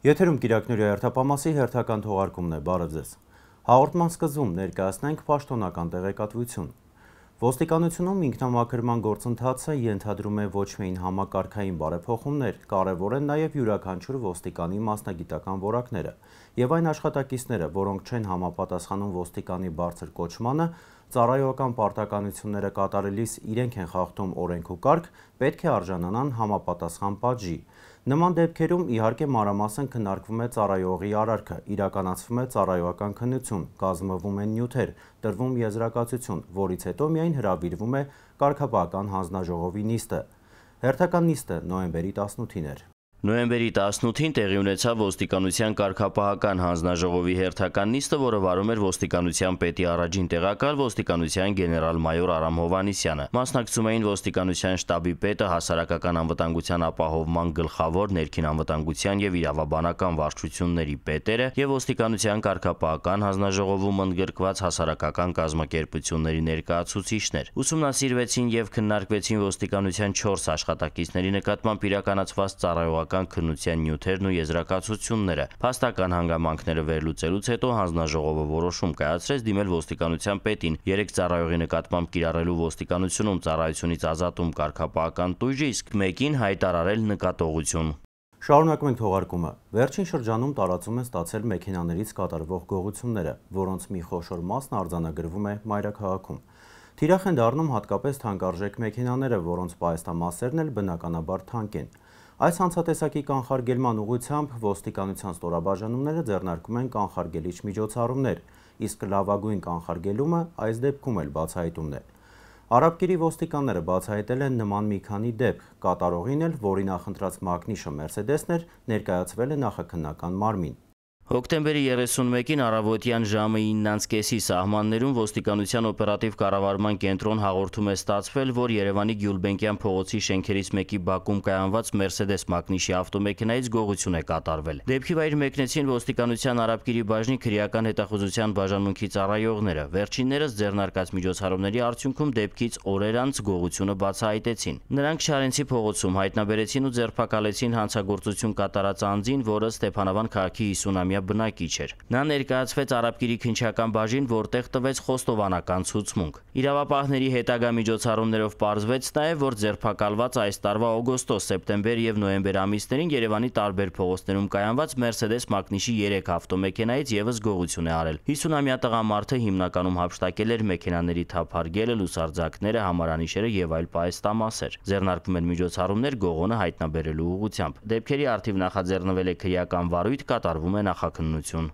Եթերում Կիրակնորիա հերթապամասի հերթական թողարկումն է, բարև ձեզ։ Հաղորդման սկզբում ներկայացնենք պաշտոնական տեղեկատվություն։ Ոստիկանությունում ինքնամաքրման գործընթացը ենթադրում է ոչ միայն համակարգային բարեփոխումներ, կարևոր են նաև յուրաքանչյուր ոստիկանի մասնագիտական որակները եւ այն աշխատակիցները, որոնք չեն համապատասխանում ոստիկանի բարձր կոչմանը, ծառայողական պարտականությունները կատարելիս իրենք են խախտում օրենք ու կարգ, պետք է արժանանան համապատասխան պատժի։ Նման դեպքերում իհարկե մանրամասն քննարկվում է ծառայողի արարքը, իրականացվում է ծառայողական քննություն, կազմվում են նյութեր, տրվում եզրակացություն, որից հետո միայն հրավիրվում է կարգապահական հանձնաժողովի նիստը։ Հերթական նիստը նոյեմբերի 18-ին էր։ Նոյեմբերի 18-ին տեղի ունեցավ ոստիկանության կարգապահական հանձնաժողովի հերթական նիստը, որը վարում էր ոստիկանության պետի առաջին տեղակալ ոստիկանության գեներալ-մայոր Արամ Հովհաննիսյանը։ Մասնակցում էին ոստիկանության շտաբի պետը, հասարակական անվտանգության ապահովման գլխավոր, ներքին անվտանգության եւ իրավաբանական վարչությունների պետերը եւ ոստիկանության կարգապահական հանձնաժողովում ընդգրկված հասարակական կազմակերպությունների ներկայացուցիչներ։ Ուսումնասիրվեցին եւ քննարկվեցին ոստիկանության 4 աշխատակիցների նկատմամբ իրականացված ծառայողական քննության նյութերն ու եզրակացությունները։ Փաստական հանգամանքները վերլուծելուց հետո հանձնաժողովը որոշում կայացրեց դիմել ոստիկանության պետին 3 ծառայողի նկատմամբ կիրառելու ոստիկանությունում ծառայությունից ազատում կարգապահական տույժը, իսկ մեկին հայտարարել նկատողություն։ Շարունակում ենք թողարկումը։ Վերջին շրջանում տարածում են ստացել մեքենաներից կատարվող գողությունները, որոնց մի խոշոր մասն արձանագրվում է մայրաքաղաքում։ Թիրախ են դառնում հատկապես թանկարժեք մեքենաները, որոնց պահեստամասերն էլ բնականաբար թանկ են։ Այս հանցատեսակի կանխարգելման ուղղությամբ ոստիկանության ստորաբաժանումները ձեռնարկում են կանխարգելիչ միջոցառումներ, իսկ լավագույն կանխարգելումը այս դեպքում էլ բացահայտումն է։ Արաբկիրի ոստիկանները բացահայտել են նման մի քանի դեպք, կատարողին էլ, որի նախընտրած մակնիշը Մերսեդեսն էր, ներկայացվել է նախաքննական մարմին։ Հոկտեմբերի 31-ին առավոտյան ժամը 9:30-ի սահմաններում ոստիկանության օպերատիվ կառավարման կենտրոն հաղորդում է ստացվել, որ Երևանի Գյուլբենկյան փողոցի շենքերից մեկի բակում կայանված Մերսեդես մակնիշի ավտոմեքենայից գողություն է կատարվել։ Դեպքի վայր մեկնեցին ոստիկանության Արաբկիրի բաժնի քրեական հետախուզության բաժանմունքի ծառայողները։ Վերջիններս ձեռնարկած միջոցառումների արդյունքում դեպքից օրեր անց գողությունը բացահայտեցին։ Նրանք Շարենցի փողոցում հայտնաբերեցին ու ձերբակալեցին հանցագործություն կատարած անձին, որը Ստեփանավան քաղաքի 50-ամյա բնակիչ էր։ Նա ներկայացվեց Արաբկիրի քննչական բաժին, որտեղ տվեց խոստովանական ցուցմունք։ Իրավապահների հետագա միջոցառումներով պարզվեց նաև, որ ձերբակալված այս տարվա օգոստոս, սեպտեմբեր եւ նոյեմբեր ամիսներին Երևանի տարբեր փողոցներում կայանված Մերսեդես մակնիշի 3 ավտոմեքենայից եւս գողություն է արել։ 50-ամյա տղամարդը հիմնականում հափշտակել էր մեքենաների թափարգելը, լուսարձակները, համարանիշերը եւ այլ պահեստամասեր։ Ձեռնարկվում են միջոցառումներ գողոնը հայտնաբերելու ուղղությամբ։ Դեպքերի առթիվ նախաձեռնվել է քրեական վարույթ, կատարվում է նախաքննություն։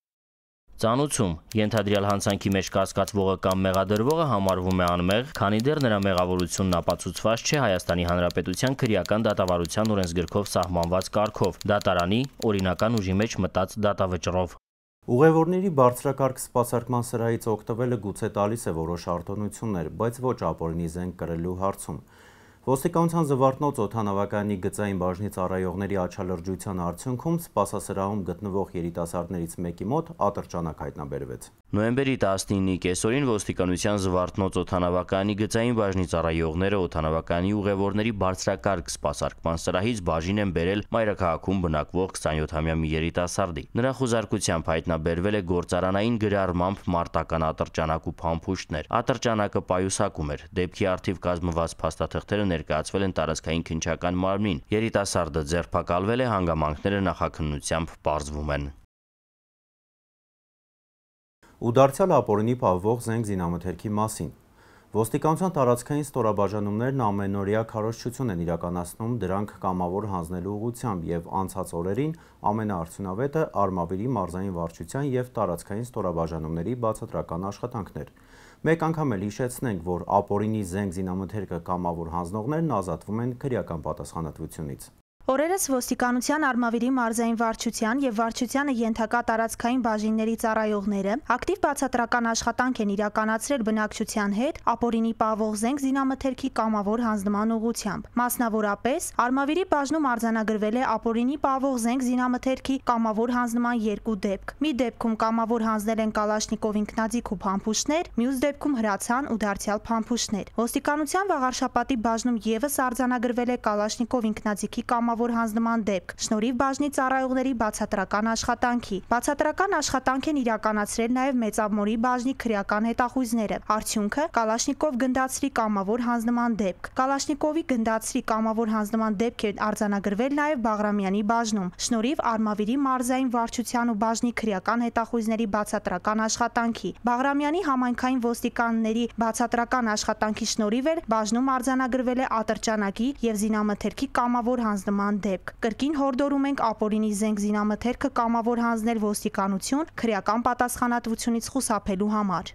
Ծանուցում ենթադրյալ հանցանքի մեջ կասկածվողը կամ մեղադրվողը համարվում է անմեղ, քանի դեռ նրա մեղավորությունն ապացուցված չէ Հայաստանի Հանրապետության քրեական դատավարության օրենսգրքով սահմանված կարգով, դատարանի օրինական ուժի մեջ մտած դատավճռով։ Ուղևորների բարձրակարգ սպասարկման սրահից օգտվելը գուցե տալիս է որոշ արտոնություններ, բայց ոչ ապօրինի զենք կրելու հարցում։ Ոստիկանության Զվարթնոց օդանավակայանի գծային բաժնի ծառայողների աչալրջության արդյունքում սպասասրահում գտնվող երիտասարդներից մեկի մոտ ատրճանակ հայտնաբերվեց։ Նոյեմբերի 19-ի կեսօրին ոստիկանության Զվարթնոց օդանավակայանի գծային բաժնի ծառայողները օդանավակայանի ուղևորների բարձրակարգ սպասարկման սրահից բաժին են բերել մայրաքաղաքում բնակվող 27-ամյա մի երիտասարդի։ Նրա խուզարկությամբ հայտնաբերվել է գործարանային գրառմամբ մարտական ատրճանակ ու փամփուշտներ։ Ատրճանակը պայուսակում էր։ Դեպքի առթիվ կազմված փաստաթղթերը ներկայացվել են տարածքային քննչական մարմնին։ Երիտասարդը ձերբակալվել է, հանգամանքները նախաքննությամբ պարզվում են։ Ու դարձյալ ապօրինի պահվող զենք զինամթերքի մասին։ Ոստիկանության տարածքային ստորաբաժանումներն ամենօրյա քարոզչություն են իրականացնում դրանք կամավոր հանձնելու ուղղությամբ եւ անցած օրերին ամենաարդյունավետը Արմավիրի մարզային վարչության եւ տարածքային ստորաբաժանումների բացատրական աշխատանքներ։ Մեկ անգամ էլ հիշեցնենք, որ ապօրինի զենք զինամթերքը կամավոր հանձնողներն ազատվում են քրեական պատասխանատվությունից։ Օրերս ոստիկանության Արմավիրի մարզային վարչության եւ վարչությանը ենթակա տարածքային բաժինների ծառայողները ակտիվ բացատրական աշխատանք են իրականացրել բնակչության հետ ապօրինի պահվող զենք զինամթերքի կամավոր հանձնման ուղղությամբ։ Մասնավորապես Արմավիրի բաժնում արձանագրվել է ապօրինի պահվող զենք զինամթերքի կամավոր հանձնման 2 դեպք։ Մի դեպքում կամավոր հանձնել են Կալաշնիկով ինքնաձիգ ու փամփուշտներ, մյուս դեպքում հրացան ու դարձյալ փամփուշտներ։ Ոստիկանության Վաղարշապատի բաժնում եւս արձանագրվել է Կալաշնիկով ինքնաձիգի կամավոր հանձնման դեպք, շնորհիվ բաժնի ծառայողների բացատրական աշխատանքի։ Բացատրական աշխատանք են իրականացրել նաև Մեծամորի բաժնի քրեական հետախույզները։ Արդյունքը Կալաշնիկով գնդացրի կամավոր հանձնման դեպք։ Կալաշնիկովի գնդացրի կամավոր հանձնման դեպք է արձանագրվել նաև Բաղրամյանի բաժնում, շնորհիվ Արմավիրի մարզային վարչության ու բաժնի քրեական հետախույզների բացատրական աշխատանքի։ Բաղրամյանի համայնքային ոստիկանների բացատրական աշխատանքի շնորհիվ էլ բաժնում արձանագրվել է ատրճանակի եւ զինամթերքի կամավոր հանձնման դեպք։ Կրկին հորդորում ենք ապօրինի զենք զինամթերքը կամավոր հանձնել ոստիկանություն քրեական պատասխանատվությունից խուսափելու համար։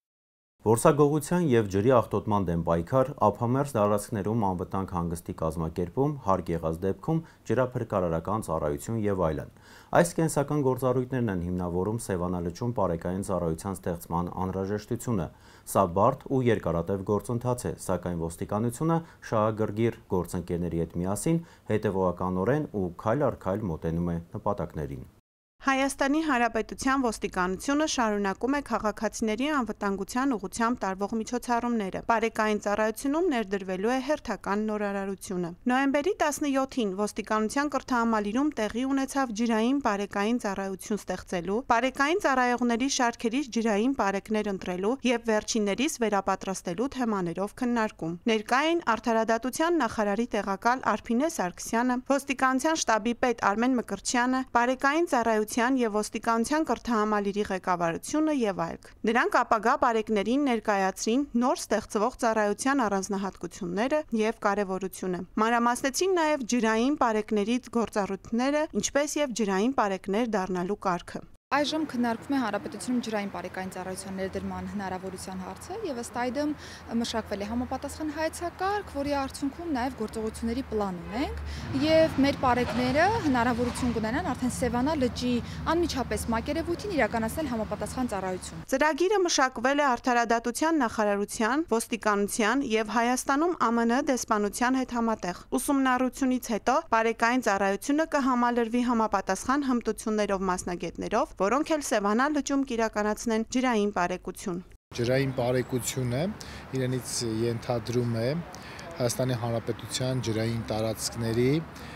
Որսագողության և ջրի աղտոտման դեմ պայքար, ափամերձ տարածքներում անվտանգ հանգստի կազմակերպում, հարկ եղած դեպքում ջրափրկարարական ծառայություն և այլն։ Այս կենսական գործառույթներն են հիմնավորում Սևանալճում պարեկային ծառայության ստեղծման անհրաժեշտությունը։ Սա բարդ ու երկարատև գործընթաց է, սակայն ոստիկանությունը շահագրգիռ գործընկերների հետ միասին հետևողականորեն ու քայլ առ քայլ մոտենում է նպատակներին։ Հայաստանի Հանրապետության ոստիկանությունը շարունակում է քաղաքացիների անվտանգության ուղղությամբ տարվող միջոցառումները։ Պարեկային ծառայությունում ներդրվելու է հերթական նորարարությունը։ Նոյեմբերի 17-ին ոստիկանության կրթահամալիրում տեղի ունեցավ ջրային պարեկային ծառայություն ստեղծելու, պարեկային ծառայողների շարքերից ջրային պարեկներ ընտրելու և վերջիններիս վերապատրաստելու թեմաներով քննարկում։ Ներկա էին արդարադատության նախարարի տեղակալ Արփինե Սարգսյանը, ոստիկանության շտաբի պետ Արմեն Մկրտչյանը, պարեկային ծառայության եւ ոստիկանության կրթահամալիրի ղեկավարությունը եւ այլք։ Նրանք ապագա պարեկներին ներկայացրին նոր ստեղծվող ծառայության առանձնահատկությունները եւ կարեւորությունը։ Մանրամասնեցին նաեւ ջրային պարեկների գործառույթները, ինչպես եւ ջրային պարեկներ դառնալու կարգը։ Այժմ քննարկվում է Հանրապետությունում ջրային պարեկային ծառայության ներդրման հնարավորության հարցը եւ ըստ այդմ մշակվել է համապատասխան հայեցակարգ, որի արդյունքում նաեւ գործողությունների պլան ունենք եւ մեր պարեկները հնարավորություն կունենան արդեն Սևանա լճի անմիջապես մակերևույթին իրականացնել համապատասխան ծառայություն։ Ծրագիրը մշակվել է Արդարադատության նախարարության, ոստիկանության եւ Հայաստանում ԱՄՆ դեսպանության հետ համատեղ։ Ուսումնառությունից հետո պարեկային ծառայությունը կհամալրվի համապատասխան հմտություններով մասնագետներով, որոնք էլ Սևանա լճում կիրականացնեն ջրային պարեկություն։ Ջրային պարեկությունը իրենից ենթադրում է Հայաստանի Հանրապետության ջրային տարածքների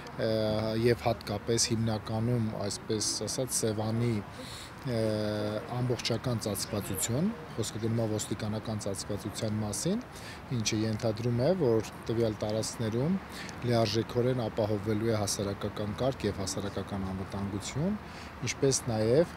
եւ հատկապես հիմնականում, այսպես ասած, Սևանի ամբողջական ծածկվածություն, խոսքը գնում է ոստիկանական ծածկվածության մասին, ինչը ենթադրում է, որ տվյալ տարածքներում լիարժեքորեն ապահովվելու է հասարակական կարգ եւ հասարակական անվտանգություն, ինչպես նաեւ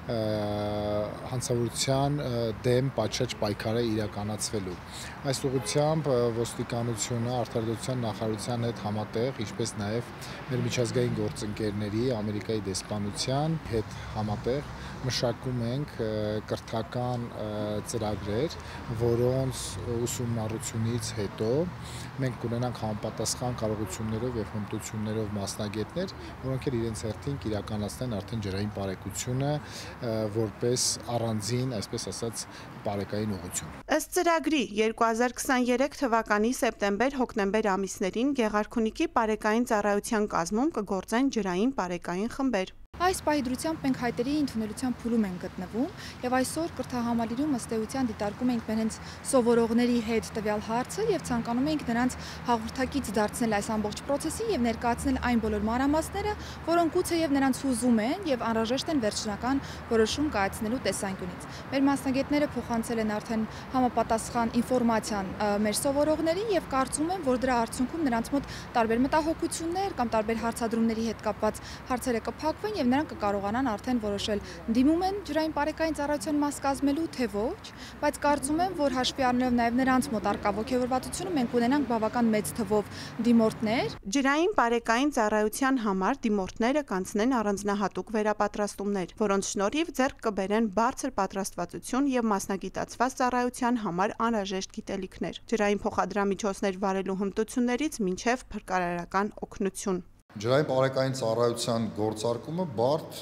հանցավորության դեմ պատշաճ պայքարը իրականացվելու։ Այս ուղղությամբ ոստիկանությունը Արդարադատության նախարարության հետ համատեղ, ինչպես նաեւ մեր միջազգային գործընկերների, Ամերիկայի դեսպանության հետ համատեղ մշակում ենք կրթական ծրագրեր, որոնց ուսումնառությունից հետո մենք կունենանք համապատասխան կարողություններով եւ հմտություններով մասնագետներ, որոնք էլ իրենց հերթին կիրականացնեն արդեն ջրային պարեկությունը որպես առանձին, այսպես ասած, պարեկային ուղղություն։ Ըստ ծրագրի 2023 թվականի սեպտեմբեր-հոկտեմբեր ամիսներին Գեղարքունիքի պարեկային ծառայության կազմում կգործեն ջրային պարեկային խմբեր։ Այս պահի դրությամբ մենք հայտերի ընդունելության փուլում ենք գտնվում եւ այսօր կրթահամալիրում ըստ էության դիտարկում ենք մեր հենց սովորողների հետ տվյալ հարցը եւ ցանկանում ենք նրանց հաղորդակից դարձնել այս ամբողջ process-ին եւ ներկայացնել այն բոլոր մանրամասները, որոնք գուցեև նրանց հուզում են եւ անհրաժեշտ են վերջնական որոշում կայացնելու տեսանկյունից։ Մեր մասնագետները փոխանցել են արդեն համապատասխան ինֆորմացիան մեր սովորողներին եւ կարծում եմ, որ դրա արդյունքում նրանց մոտ տարբեր մտահոգություններ կամ տարբեր հարցադրումների հետ կապված հարցերը կփակվեն եւ նրանք կկարողանան արդեն որոշել դիմում են ջրային պարեկային ծառայության մաս կազմելու թե ոչ, բայց կարծում եմ, որ հաշվի առնելով նաեւ նրանց մոտ արկա ոգևորվածությունը մենք ունենանք բավական մեծ թվով դիմորդներ։ Ջրային պարեկային ծառայության համար դիմորդները կանցնեն առանձնահատուկ վերապատրաստումներ, որոնց շնորհիվ ձեռք կբերեն բարձր պատրաստվածություն եւ մասնագիտացված ծառայության համար անհրաժեշտ գիտելիքներ։ Ջրային փոխադրամիջոցներ վարելու հմտություններից մինչեւ փրկարարական օգնություն։ Ջրային պարեկային ծառայության գործարկումը բարդ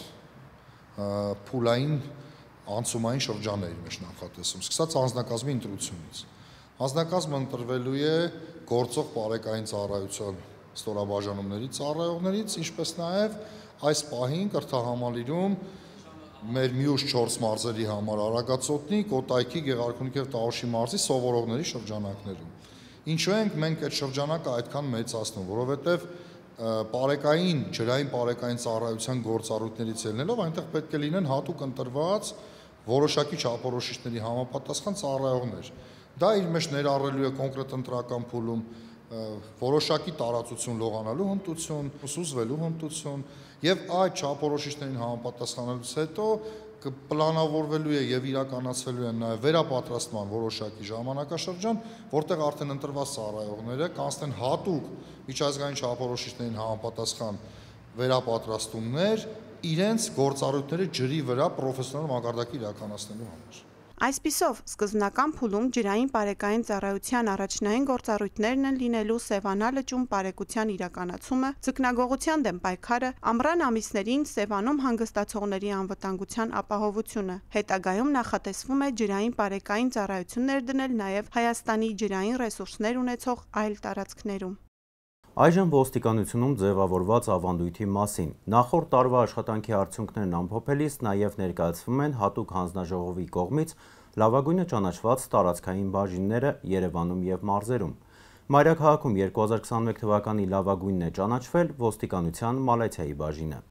փուլային անցումային շրջանների մեջ նախատեսում, սկսած անձնակազմի ընտրությունից։ Անձնակազմը ընտրվելու է գործող պարեկային ծառայության ստորաբաժանումների ծառայողներից, ինչպես նաև այս պահին կրթահամալիրում մեր մյուս 4 մարզերի համար Արագածոտնի, Կոտայքի, Գեղարքունիքի եւ Տավուշի մարզի սովորողների շրջանակներում։ Ինչու ենք մենք այդ շրջանակը այդքան մեծացնում, որովհետեւ Պարեկային, ջրային պարեկային ծառայության գործառույթներից ելնելով այնտեղ պետք է լինեն հատուկ ընտրված որոշակի չափորոշիչների համապատասխան ծառայողներ։ Դա իր մեջ ներառելու է կոնկրետ ընտրական փուլում որոշակի տարածություն լողանալու հմտություն, սուզվելու հմտություն եւ այդ չափորոշիչներին համապատասխանելուց հետո պլանավորվելու է եւ իրականացվելու են նաեւ վերապատրաստման որոշակի ժամանակաշրջան, որտեղ արդեն ընտրված ծառայողները կանցնեն հատուկ միջազգային չափորոշիչներին համապատասխան վերապատրաստումներ իրենց գործառույթները ջրի վրա պրոֆեսիոնալ մակարդակի իրականացնելու համար։ Այսպիսով, սկզբնական փուլում ջրային պարեկային ծառայության առաջնային գործառույթներն են լինելու Սևանա լճում պարեկության իրականացումը, ձկնագողության դեմ պայքարը, ամռան ամիսներին Սևանում հանգստացողների անվտանգության ապահովությունը։ Հետագայում նախատեսվում է ջրային պարեկային ծառայություններ դնել նաև Հայաստանի ջրային ռեսուրսներ ունեցող այլ տարածքներում։ Այժմ ոստիկանությունում ձևավորված ավանդույթի մասին։ Նախորդ տարվա աշխատանքի արդյունքներն ամփոփելիս նաև ներկայացվում են հատուկ հանձնաժողովի կողմից լավագույնը ճանաչված տարածքային բաժինները Երևանում եւ մարզերում։ Մայրաքաղաքում 2021 թվականի լավագույնն է ճանաչվել ոստիկանության Մալաթիայի բաժինը։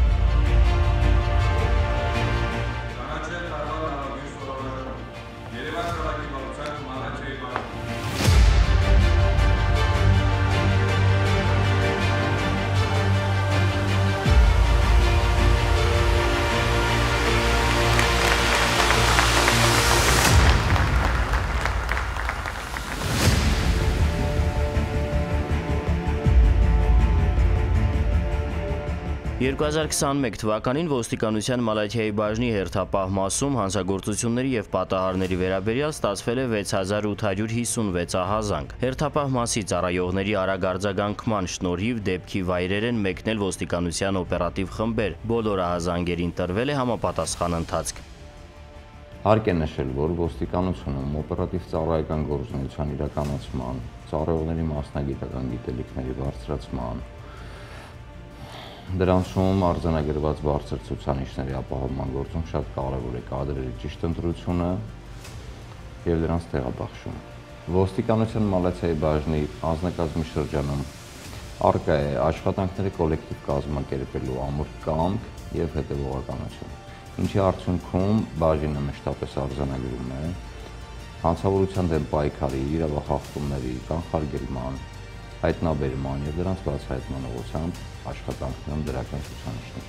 «2021 թվականին ոստիկանության Մալաթիայի բաժնի հերթապահ մասում հանցագործությունների եւ պատահարների վերաբերյալ ստացվել է 6856 ահազանգ։ Հերթապահ մասի ծառայողների արագ արձագանքման շնորհիվ դեպքի վայրեր են մեկնել ոստիկանության օպերատիվ խմբեր։ Բոլոր ահազանգերին տրվել է համապատասխան ընթացք։ Հարկ է նշել, որ ոստիկանությունում օպերատիվ ծառայական գործունեության իրականացման, ծառայողների մասնագիտական գիտելիքների բարձրացման, դրանցում արձանագրված բարձր ցուցանիշների ապահովման գործում շատ կարևոր է կադրերի ճիշտ ընտրությունը եւ դրանց տեղաբաշխումը։ Ոստիկանության Մալաթիայի բաժնի անձնակազմի շրջանում առկա է աշխատանքների կոլեկտիվ կազմակերպելու ամուր կամք եւ հետեւողականություն, ինչի արդյունքում բաժինը մշտապես արձանագրում է հանցավորության դեմ պայքարի, իրավախախտումների, կանխարգելման, հայտնաբերման եւ դրանց բացահայտման ուղղությամբ աշխատանքներում դրական ցուցանիշներ։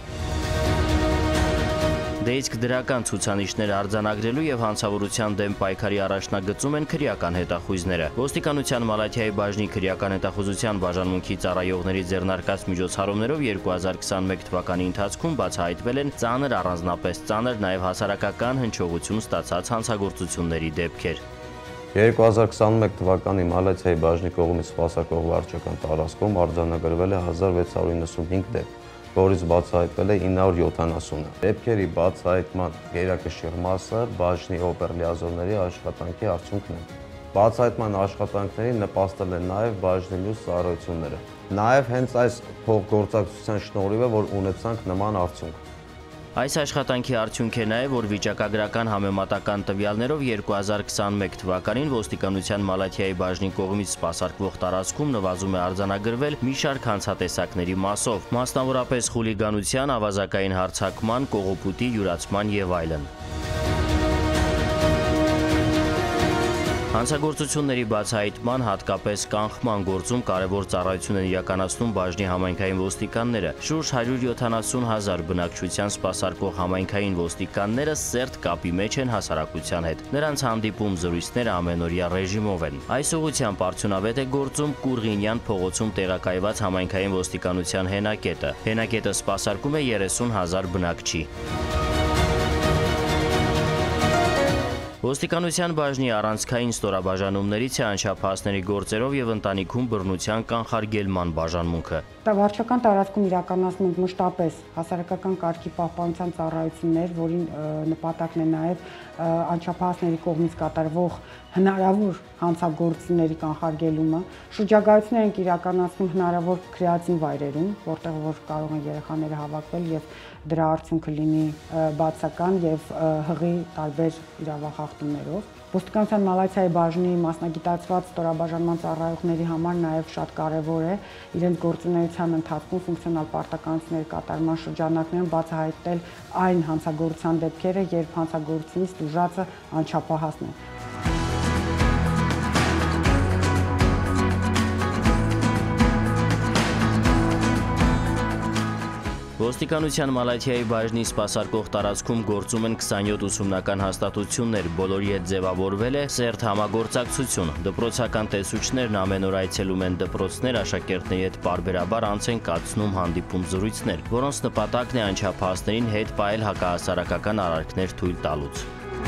Դե իսկ դրական ցուցանիշներ արձանագրելու եւ հանցավորության դեմ պայքարի առաջնագծում են քրեական հետախույզները։ Ոստիկանության Մալաթիայի բաժնի քրեական հետախուզության բաժանմունքի ծառայողների ձեռնարկած միջոցառումներով 2021 թվականի ընթացքում բացահայտվել են ծանր, առանձնապես ծանր, նաեւ հասարակական հնչողություն ստացած հանցագործությունների դեպքեր։ 2021 թվականի Մալաթիայի բաժնի կողմից սպասարկող վարչական տարածքում արձանագրվել է 1695 դեպք, որից բացահայտվել է 970-ը։ Դեպքերի բացահայտման գերակշիռ մասը բաժնի օպերլիազորների աշխատանքի արդյունքն է։ Բացահայտման աշխատանքներին նպաստել են նաև բաժնի մյուս ծառայությունները։ Նաև հենց այս փոխգործակցության շնորհիվ է, որ ունեցանք նման արդյունք։ Այս աշխատանքի արդյունք է նաև, որ վիճակագրական համեմատական տվյալներով 2021 թվականին ոստիկանության Մալաթիայի բաժնի կողմից սպասարկվող տարածքում նվազում է արձանագրվել մի շարք հանցատեսակների մասով, մասնավորապես խուլիգանության, ավազակային հարձակման, կողոպուտի, յուրացման եւ այլն։ Հանցագործությունների բացահայտման, հատկապես կանխման գործում կարևոր ծառայություն են իրականացնում բաժնի համայնքային ոստիկանները։ Շուրջ 170,000 բնակչության սպասարկող համայնքային ոստիկանները սերտ կապի մեջ են հասարակության հետ։ Նրանց հանդիպում զրույցները ամենօրյա ռեժիմով են։ Այս ուղղությամբ արդյունավետ է գործում Կուրղինյան փողոցում տեղակայված համայնքային ոստիկանության հենակետը։ Հենակետը սպասարկում է 30,000 բնակչի։ Ոստիկանության բաժնի առանցքային ստորաբաժանումներից է անչափահասների գործերով եւ ընտանիքում բռնության կանխարգելման բաժանմունքը։ Վարչական տարածքում իրականացնում ենք մշտապես հասարակական կարգի պահպանության ծառայություններ, որի նպատակն է նաեւ անչափահասների կողմից կատարվող հնարավոր հանցագործությունների կանխարգելումը։ Շրջագայություններ ենք իրականացնում հնարավոր քրեատիվ վայրերում, որտեղ որ կարող են երեխաները հավաքվել եւ դրա արդյունքը լինի բացական եւ հղի տարբեր իրավախախտումներով։ Ոստիկանության մալիացիայի բաժնի մասնագիտացված ստորաբաժանման ծառայողների համար նաև շատ կարևոր է իրենց գործունեության ընթացքում ֆունկցիոնալ պարտականությունների կատարման շրջանակներում բացահայտել այն հանցագործության դեպքերը, երբ հանցագործությունից տուժածը անչափահասն է։ Ոստիկանության Մալաթիայի բաժնի սպասարկող տարածքում գործում են 27 ուսումնական հաստատություններ, բոլորի հետ ձևավորվել է սերտ համագործակցություն։ Դպրոցական տեսուչներն ամեն օր այցելում են դպրոցներ, աշակերտների հետ պարբերաբար անց են կացնում հանդիպում զրույցներ, որոնց նպատակն է անչափահասներին հետ պահել հակահասարակական արարքներ թույլ տալուց։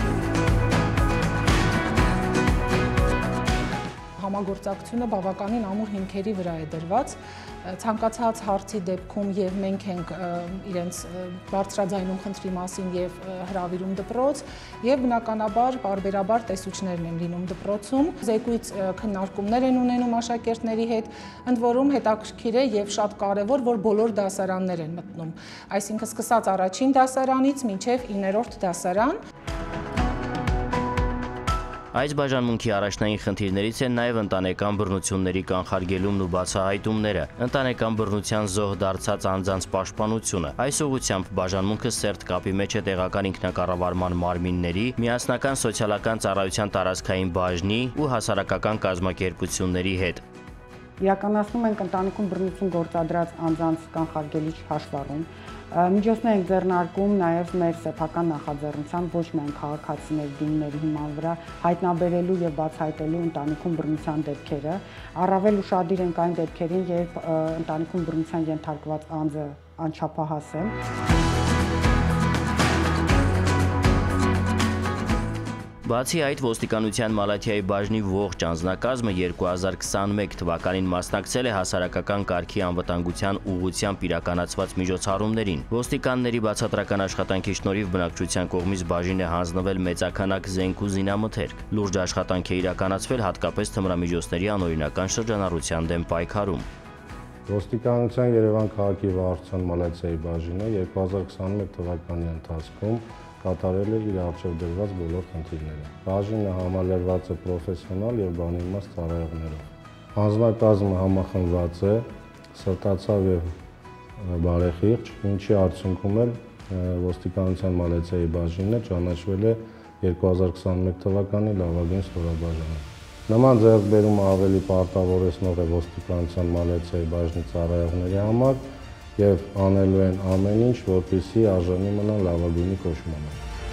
Համագործակցությունը բավականին ամուր հիմքերի վրա է դրված, ցանկացած հարցի դեպքում եւ մենք ենք իրենց բարձրաձայնում խնդրի մասին եւ հրավիրում դպրոց եւ բնականաբար բարբերաբար տեսուչներն են լինում դպրոցում, զեկույց քննարկումներ են ունենում աշակերտների հետ, ընդ որում հետաքրքիր է եւ շատ կարեւոր, որ բոլոր դասարաններ են մտնում, այսինքն սկսած առաջին դասարանից մինչեւ 9-րդ դասարան։ Այս բաժանմունքի առաջնային խնդիրներից են նաև ընտանեկան բռնությունների կանխարգելումն ու բացահայտումները, ընտանեկան բռնության զոհ դարձած անձանց պաշտպանությունը։ Այս ուղղությամբ բաժանմունքը սերտ կապի մեջ է տեղական ինքնակառավարման մարմինների, միասնական սոցիալական ծառայության տարածքային բաժնի ու հասարակական կազմակերպությունների հետ։ Իրականացնում ենք ընտանիքում բռնություն գործադրած անձանց կանխարգելիչ հաշվառում։ Միջոցներ ենք ձեռնարկում նաև մեր սեփական նախաձեռնությամբ ոչ միայն քաղաքացիների դիմների հիման վրա հայտնաբերելու եւ բացահայտելու ընտանիքում բռնության դեպքերը, առավել ուշադիր ենք այն դեպքերին, երբ ընտանիքում բռնության ենթարկված անձը անչափահաս է։ Բացի այդ, ոստիկանության Մալաթիայի բաժնի ողջ անձնակազմը 2021 թվականին մասնակցել է հասարակական կարգի անվտանգության ուղղությամբ իրականացված միջոցառումներին։ Ոստիկանների բացատրական աշխատանքի շնորհիվ բնակչության կողմից բաժին է հանձնվել մեծաքանակ զենք ու զինամթերք։ Լուրջ աշխատանք է իրականացվել հատկապես թմրամիջոցների անօրինական շրջանառության դեմ պայքարում։ Ոստիկանության Երևան քաղաքի վարչության Մալաթիայի բաժինը 2021 թվականի ընթացքում կատարել է իր առջև դրված բոլոր խնդիրները։ Բաժինը համալրված է պրոֆեսիոնալ եւ բանիմաց ծառայողներով։ Անձնակազմը համախմբված է, սրտացավ եւ բարեխիղճ, ինչի արդյունքում էլ ոստիկանության Մալաթիայի բաժինը ճանաչվել է 2021 թվականի լավագույն ստորաբաժանը։ Նման ձեռքբերումը ավելի պարտավորեցնող է ոստիկանության Մալաթիայի բաժնի ծառայողների համար եւ անելու են ամեն ինչ, որպեսզի արժանի մնան լավագույնի կոչմանը։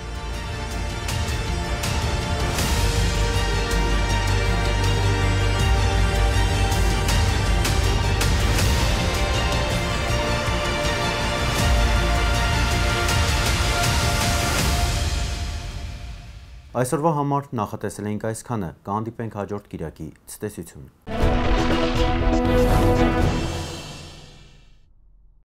Այսօրվա համար նախատեսել ենք այսքանը, կհանդիպենք հաջորդ կիրակի, ցտեսություն։